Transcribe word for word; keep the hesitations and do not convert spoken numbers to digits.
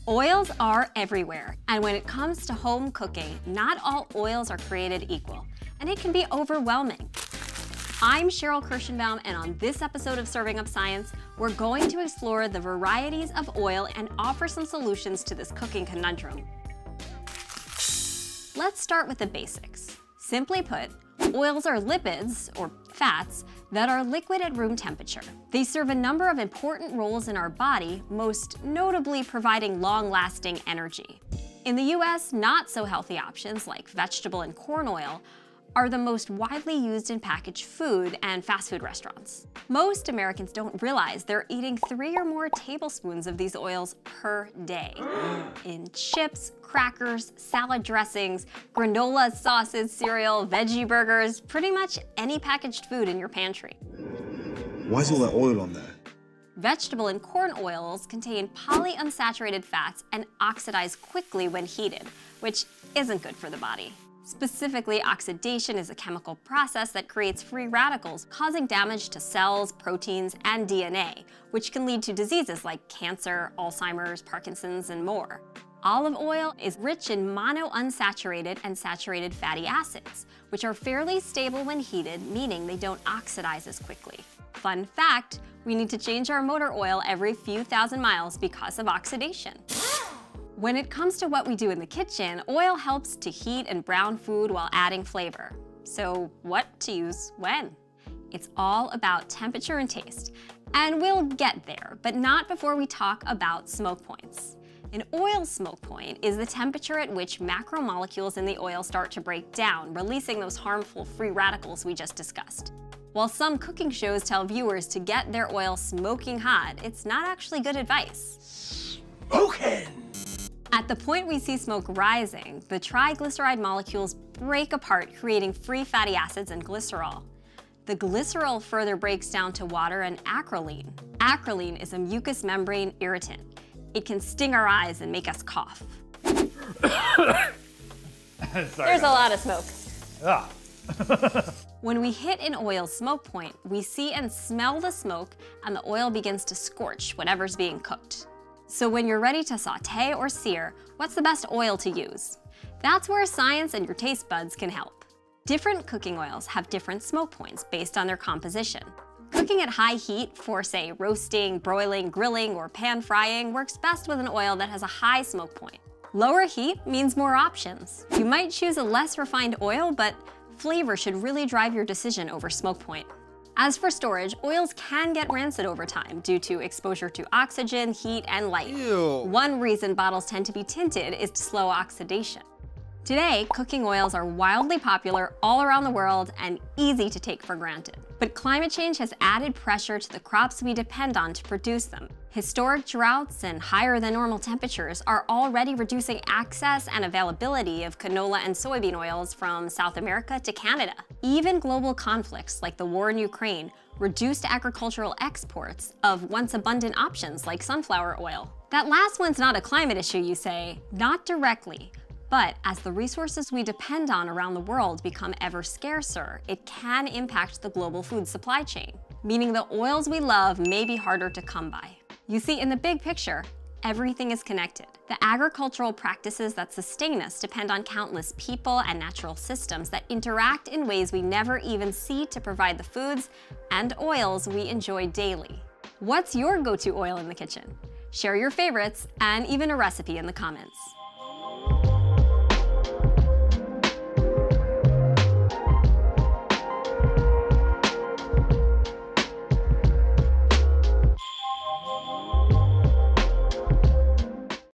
Oils are everywhere, and when it comes to home cooking, not all oils are created equal, and it can be overwhelming. I'm Sheril Kirshenbaum, and on this episode of Serving Up Science, we're going to explore the varieties of oil and offer some solutions to this cooking conundrum. Let's start with the basics. Simply put, oils are lipids, or fats, that are liquid at room temperature. They serve a number of important roles in our body, most notably providing long-lasting energy. In the U S, not so healthy options like vegetable and corn oil are the most widely used in packaged food and fast food restaurants. Most Americans don't realize they're eating three or more tablespoons of these oils per day. In chips, crackers, salad dressings, granola, sauces, cereal, veggie burgers, pretty much any packaged food in your pantry. Why is all that oil on there? Vegetable and corn oils contain polyunsaturated fats and oxidize quickly when heated, which isn't good for the body. Specifically, oxidation is a chemical process that creates free radicals, causing damage to cells, proteins, and D N A, which can lead to diseases like cancer, Alzheimer's, Parkinson's, and more. Olive oil is rich in monounsaturated and saturated fatty acids, which are fairly stable when heated, meaning they don't oxidize as quickly. Fun fact, we need to change our motor oil every few thousand miles because of oxidation. When it comes to what we do in the kitchen, oil helps to heat and brown food while adding flavor. So what to use when? It's all about temperature and taste. And we'll get there, but not before we talk about smoke points. An oil smoke point is the temperature at which macromolecules in the oil start to break down, releasing those harmful free radicals we just discussed. While some cooking shows tell viewers to get their oil smoking hot, it's not actually good advice. Smoking! At the point we see smoke rising, the triglyceride molecules break apart, creating free fatty acids and glycerol. The glycerol further breaks down to water and acrolein. Acrolein is a mucous membrane irritant. It can sting our eyes and make us cough. There's a lot of smoke. Ah. When we hit an oil smoke point, we see and smell the smoke, and the oil begins to scorch whatever's being cooked. So when you're ready to sauté or sear, what's the best oil to use? That's where science and your taste buds can help. Different cooking oils have different smoke points based on their composition. Cooking at high heat for, say, roasting, broiling, grilling, or pan frying works best with an oil that has a high smoke point. Lower heat means more options. You might choose a less refined oil, but flavor should really drive your decision over smoke point. As for storage, oils can get rancid over time due to exposure to oxygen, heat, and light. Ew. One reason bottles tend to be tinted is to slow oxidation. Today, cooking oils are wildly popular all around the world and easy to take for granted. But climate change has added pressure to the crops we depend on to produce them. Historic droughts and higher than normal temperatures are already reducing access and availability of canola and soybean oils from South America to Canada. Even global conflicts like the war in Ukraine reduced agricultural exports of once abundant options like sunflower oil. That last one's not a climate issue, you say? Not directly. But as the resources we depend on around the world become ever scarcer, it can impact the global food supply chain, meaning the oils we love may be harder to come by. You see, in the big picture, everything is connected. The agricultural practices that sustain us depend on countless people and natural systems that interact in ways we never even see to provide the foods and oils we enjoy daily. What's your go-to oil in the kitchen? Share your favorites and even a recipe in the comments.